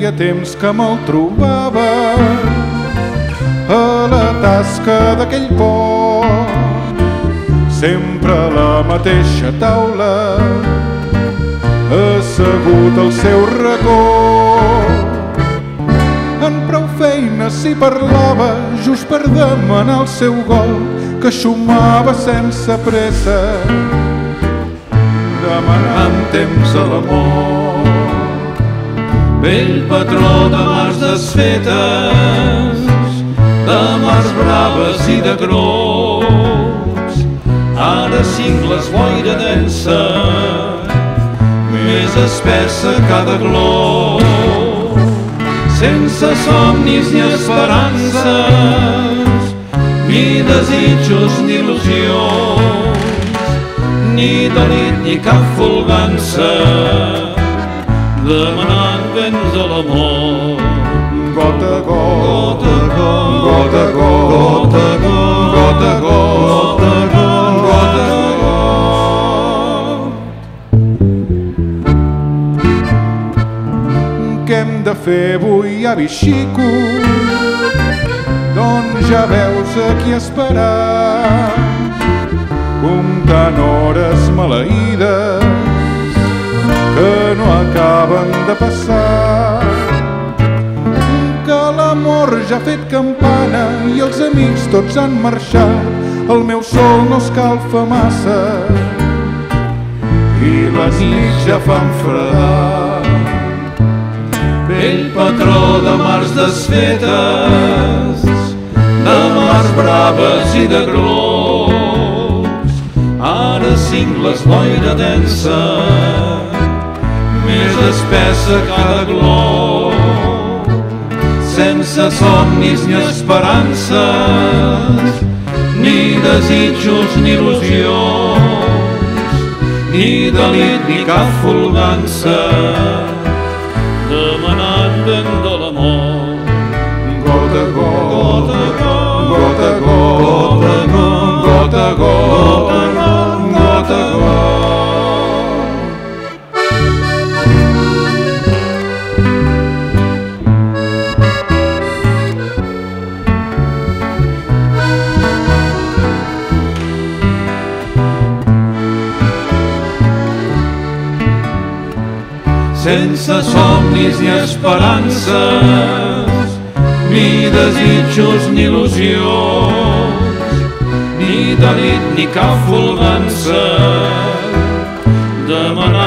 feia temps que me'l trobava a la tasca d'aquell pont, sempre a la mateixa taula, assegut al seu racó. En prou feines s'hi parlava just per demanar el seu gol, que xumava sense pressa, demanant temps a l'amor. Vell patró de mars desfetes, de mars braves i de grocs, ara cingles boira densa, més espessa cada glob, sense somnis ni esperances, ni desitjos ni il·lusions, ni delit ni cap folgança, demanant vents a l'amor. Gota a gota, Gota a gota, gota a gota, gota a Què hem de fer avui, avi xico? Doncs ja veus aquí esperar, comptant hores maleïdes que no acaben de passar. Que l'amor ja ha fet campana i els amics tots han marxat, el meu sol no escalfa massa i les nits ja fan fredar. Vell patró de mars desfetes, de mars braves i de grocs, ara cingles boira densa, més espessa cada glob, sense somnis ni esperances, ni desitjos ni il·lusions, ni delit ni cap folgança, demanant vent de l'amor. Gota a gota, gota a gota, gota a gota, gota a gota. Sense somnis ni esperances, ni desitjos ni il·lusions, ni delit ni cap folgança, demanant